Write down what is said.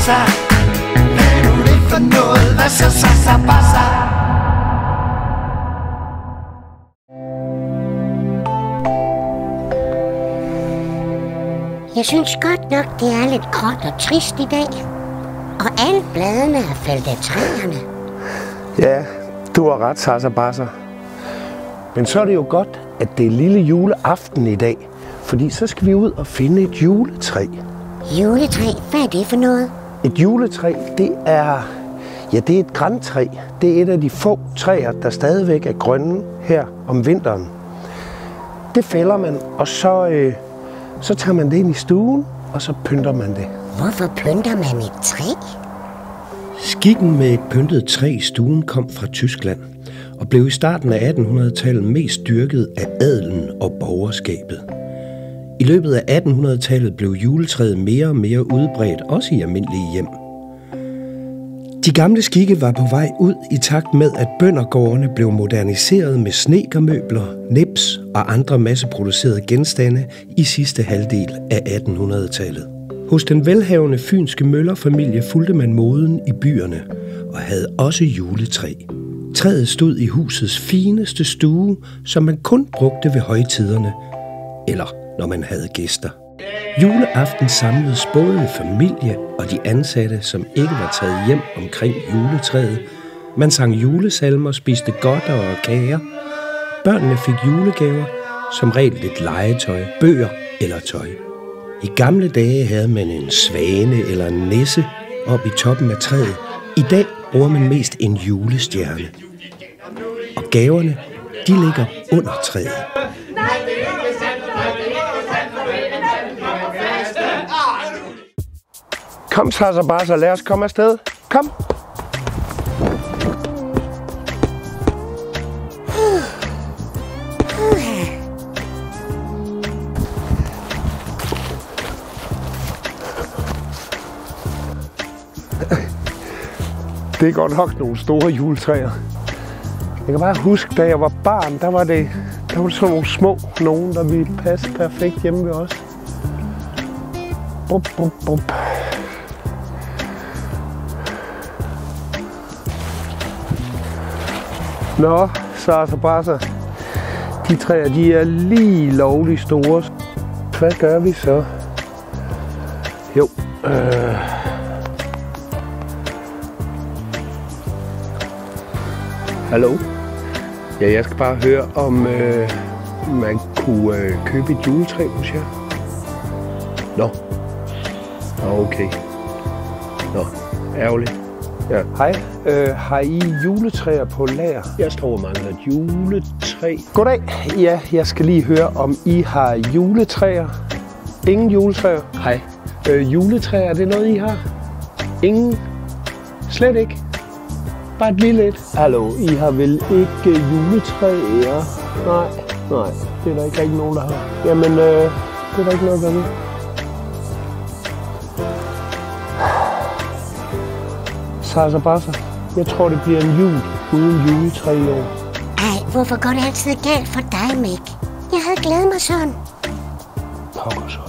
pasa? Hvad er nu det for noget? Hvad så pasa? Jeg synes godt nok, det er lidt gråt og trist i dag. Og alle bladene er faldet af træerne. Ja, du har ret, Sasa Basser. Men så er det jo godt, at det er lille juleaften i dag. Fordi så skal vi ud og finde et juletræ. Juletræ? Hvad er det for noget? Et juletræ, det er et grantræ. Det er et af de få træer, der stadigvæk er grønne her om vinteren. Det fælder man, og så tager man det ind i stuen, og så pynter man det. Hvorfor pynter man et træ? Skikken med et pyntet træ i stuen kom fra Tyskland og blev i starten af 1800-tallet mest dyrket af adelen og borgerskabet. I løbet af 1800-tallet blev juletræet mere og mere udbredt, også i almindelige hjem. De gamle skikke var på vej ud i takt med, at bøndergårdene blev moderniseret med snedkermøbler, nips og andre masseproducerede genstande i sidste halvdel af 1800-tallet. Hos den velhavende fynske møllerfamilie fulgte man moden i byerne og havde også juletræ. Træet stod i husets fineste stue, som man kun brugte ved højtiderne, eller når man havde gæster. Juleaften samledes både familie og de ansatte, som ikke var taget hjem omkring juletræet. Man sang julesalmer, spiste godter og kager. Børnene fik julegaver, som regel lidt legetøj, bøger eller tøj. I gamle dage havde man en svane eller en nisse op i toppen af træet. I dag bruger man mest en julestjerne. Og gaverne, de ligger under træet. Kom, Sasa Basser, lad os komme afsted. Kom. Det er godt nok nogle store juletræer. Jeg kan bare huske, da jeg var barn, der var det sådan nogle små nogen, der ville passe perfekt hjemme ved os. Bup, bup, bup. Nå, Sasa Basser. De træer, de er lige lovligt store. Hvad gør vi så? Jo. Hallo? Ja, jeg skal bare høre, om man kunne købe et juletræ hos jer. Nå. Okay. Nå, ærgerligt. Ja. Hej, har I juletræer på lager? Jeg står og mangler et juletræ. Goddag. Ja, jeg skal lige høre, om I har juletræer. Ingen juletræer? Hej. Juletræer, er det noget, I har? Ingen? Slet ikke? Bare et lille et. Hallo, I har vel ikke juletræer? Nej, det er der ikke rigtig nogen, der har. Jamen, det er der ikke noget, der ved. Sasa Basser, jeg tror, det bliver en jul uden juletræ i år. Ej, hvorfor går det altid galt for dig, Mick? Jeg havde glædet mig sådan. Pokker så.